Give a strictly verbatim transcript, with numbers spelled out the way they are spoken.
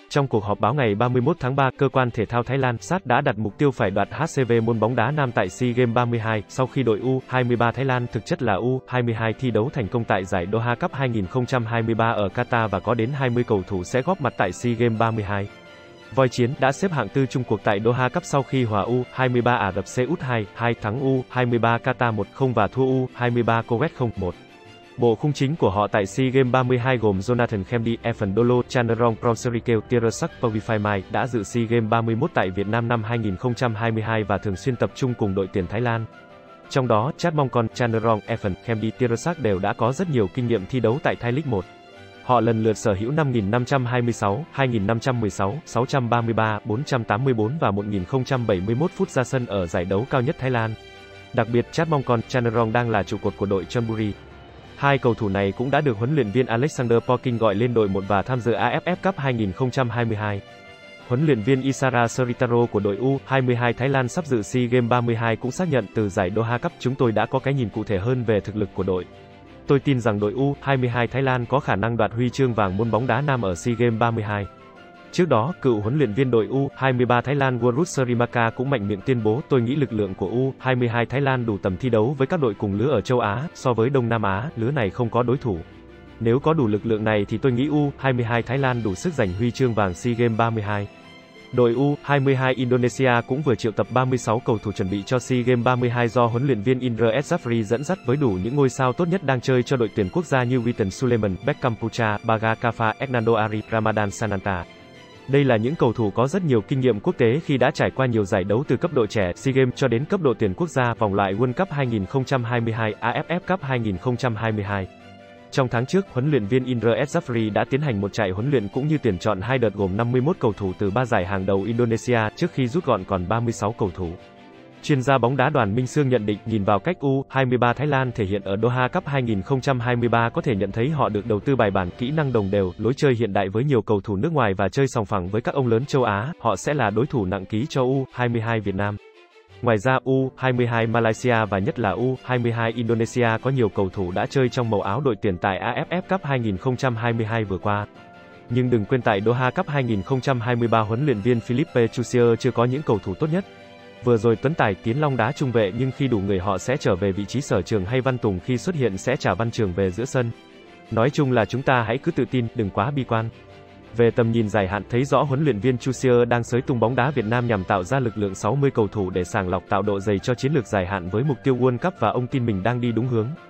Trong cuộc họp báo ngày ba mươi mốt tháng ba, cơ quan thể thao Thái Lan ét a tê đã đặt mục tiêu phải đoạt hát xê vê môn bóng đá nam tại SEA Games ba mươi hai, sau khi đội U hai mươi ba Thái Lan, thực chất là U hai mươi hai, thi đấu thành công tại giải Doha Cup hai nghìn không trăm hai mươi ba ở Qatar và có đến hai mươi cầu thủ sẽ góp mặt tại SEA Games ba mươi hai. Voi Chiến đã xếp hạng tư chung cuộc tại Doha Cup sau khi hòa U hai mươi ba Ả Rập Xê Út hai hai, thắng U hai mươi ba Qatar một không và thua U hai mươi ba Kuwait không một. Bộ khung chính của họ tại SEA Games ba mươi hai gồm Jonathan Kennedy, Evan Dolo, Chanarong Prongserikeo, Tirasak Pavithai đã dự SEA Games ba mươi mốt tại Việt Nam năm hai nghìn không trăm hai mươi hai và thường xuyên tập trung cùng đội tuyển Thái Lan. Trong đó, Chatmongkol, Chanarong, Evan, Kennedy, Tirasak đều đã có rất nhiều kinh nghiệm thi đấu tại Thai League một. Họ lần lượt sở hữu năm nghìn năm trăm hai mươi sáu, hai nghìn năm trăm mười sáu, sáu trăm ba mươi ba, bốn trăm tám mươi tư và một nghìn không trăm bảy mươi mốt phút ra sân ở giải đấu cao nhất Thái Lan. Đặc biệt, Chatmongkol, Chanarong đang là trụ cột của đội Chonburi. Hai cầu thủ này cũng đã được huấn luyện viên Alexander Poking gọi lên đội một và tham dự a ép ép Cup hai nghìn không trăm hai mươi hai. Huấn luyện viên Isara Sritaro của đội U hai mươi hai Thái Lan sắp dự SEA Games ba mươi hai cũng xác nhận từ giải Doha Cup chúng tôi đã có cái nhìn cụ thể hơn về thực lực của đội. Tôi tin rằng đội U hai mươi hai Thái Lan có khả năng đoạt huy chương vàng môn bóng đá nam ở SEA Games ba mươi hai. Trước đó, cựu huấn luyện viên đội U hai mươi ba Thái Lan World Surimaka cũng mạnh miệng tuyên bố tôi nghĩ lực lượng của U hai mươi hai Thái Lan đủ tầm thi đấu với các đội cùng lứa ở châu Á, so với Đông Nam Á, lứa này không có đối thủ. Nếu có đủ lực lượng này thì tôi nghĩ U hai mươi hai Thái Lan đủ sức giành huy chương vàng SEA Games ba mươi hai. Đội U hai mươi hai Indonesia cũng vừa triệu tập ba mươi sáu cầu thủ chuẩn bị cho SEA Games ba mươi hai do huấn luyện viên Indra S. Jafri dẫn dắt với đủ những ngôi sao tốt nhất đang chơi cho đội tuyển quốc gia như Witan Suleiman, Beckham Putra, Baga Kafa, Hernando Ari, Ramadan Sananta. Đây là những cầu thủ có rất nhiều kinh nghiệm quốc tế khi đã trải qua nhiều giải đấu từ cấp độ trẻ SEA Games cho đến cấp độ tuyển quốc gia, vòng loại World Cup hai nghìn không trăm hai mươi hai, a ép ép Cup hai nghìn không trăm hai mươi hai. Trong tháng trước, huấn luyện viên Indra S. Jafri đã tiến hành một trại huấn luyện cũng như tuyển chọn hai đợt gồm năm mươi mốt cầu thủ từ ba giải hàng đầu Indonesia trước khi rút gọn còn ba mươi sáu cầu thủ. Chuyên gia bóng đá Đoàn Minh Sương nhận định, nhìn vào cách U hai mươi ba Thái Lan thể hiện ở Doha Cup hai nghìn không trăm hai mươi ba có thể nhận thấy họ được đầu tư bài bản, kỹ năng đồng đều, lối chơi hiện đại với nhiều cầu thủ nước ngoài và chơi sòng phẳng với các ông lớn châu Á, họ sẽ là đối thủ nặng ký cho U hai mươi hai Việt Nam. Ngoài ra, U hai mươi hai Malaysia và nhất là U hai mươi hai Indonesia có nhiều cầu thủ đã chơi trong màu áo đội tuyển tại a ép ép Cup hai nghìn không trăm hai mươi hai vừa qua. Nhưng đừng quên tại Doha Cup hai nghìn không trăm hai mươi ba huấn luyện viên Philippe Chusier chưa có những cầu thủ tốt nhất. Vừa rồi Tuấn Tài, Tiến Long đá trung vệ nhưng khi đủ người họ sẽ trở về vị trí Sở Trường hay Văn Tùng khi xuất hiện sẽ trả Văn Trường về giữa sân. Nói chung là chúng ta hãy cứ tự tin, đừng quá bi quan. Về tầm nhìn dài hạn, thấy rõ huấn luyện viên Chusier đang xới tung bóng đá Việt Nam nhằm tạo ra lực lượng sáu mươi cầu thủ để sàng lọc tạo độ dày cho chiến lược dài hạn với mục tiêu World Cup và ông tin mình đang đi đúng hướng.